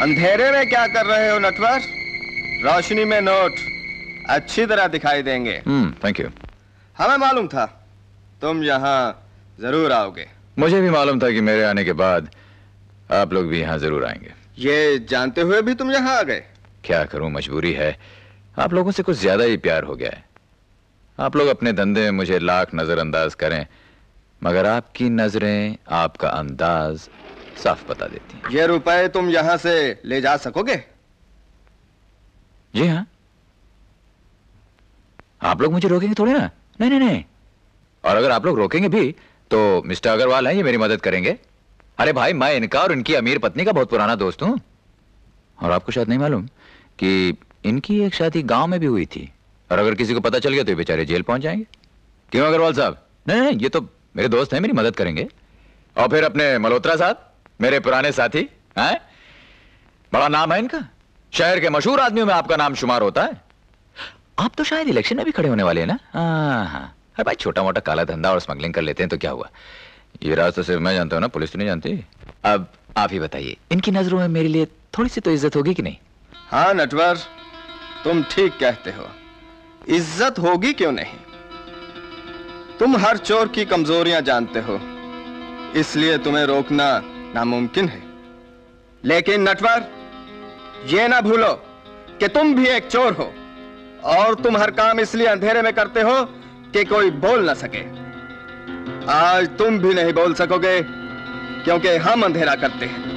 अंधेरे में क्या कर रहे हो नटवर? रोशनी में नोट अच्छी तरह दिखाई देंगे। Thank you. हमें मालूम था तुम यहाँ जरूर आओगे। मुझे भी मालूम था कि मेरे आने के बाद आप लोग भी यहाँ जरूर आएंगे। ये जानते हुए भी तुम यहाँ आ गए? क्या करूं, मजबूरी है। आप लोगों से कुछ ज्यादा ही प्यार हो गया है। आप लोग अपने धंधे में मुझे लाख नजरअंदाज करें, मगर आपकी नजरें, आपका अंदाज साफ बता देती हैं। ये रुपए तुम यहाँ से ले जा सकोगे? जी हाँ। आप लोग मुझे रोकेंगे थोड़ी ना? नहीं नहीं नहीं। और अगर आप लोग रोकेंगे भी तो मिस्टर अग्रवाल हैं, ये मेरी मदद करेंगे। अरे भाई, मैं इनका और इनकी अमीर पत्नी का बहुत पुराना दोस्त हूं। और आपको शायद नहीं मालूम कि इनकी एक शादी गांव में भी हुई थी, और अगर किसी को पता चल गया तो ये बेचारे जेल पहुंच जाएंगे। क्यों अग्रवाल साहब? नहीं नहीं, ये तो मेरे दोस्त हैं, मेरी मदद करेंगे। और फिर अपने मल्होत्रा साहब, मेरे पुराने साथी हैं, बड़ा नाम है इनका, शहर के मशहूर आदमियों में आपका नाम शुमार होता है। आप तो शायद इलेक्शन में भी खड़े होने वाले हैं ना? हाँ। अरे भाई, छोटा मोटा काला धंधा और स्मगलिंग कर लेते हैं तो क्या हुआ? ये राज तो सिर्फ मैं जानता हूं ना, पुलिस तो नहीं जानती। अब आप ही बताइए, इनकी नजरों में मेरे लिए थोड़ी सी तो इज्जत होगी कि नहीं? हाँ नटवर, तुम ठीक कहते हो, इज्जत होगी क्यों नहीं। तुम हर चोर की कमजोरियां जानते हो, इसलिए तुम्हें रोकना नामुमकिन है। लेकिन नटवर, ये ना भूलो कि तुम भी एक चोर हो, और तुम हर काम इसलिए अंधेरे में करते हो कि कोई बोल ना सके। आज तुम भी नहीं बोल सकोगे, क्योंकि हम अंधेरा करते हैं।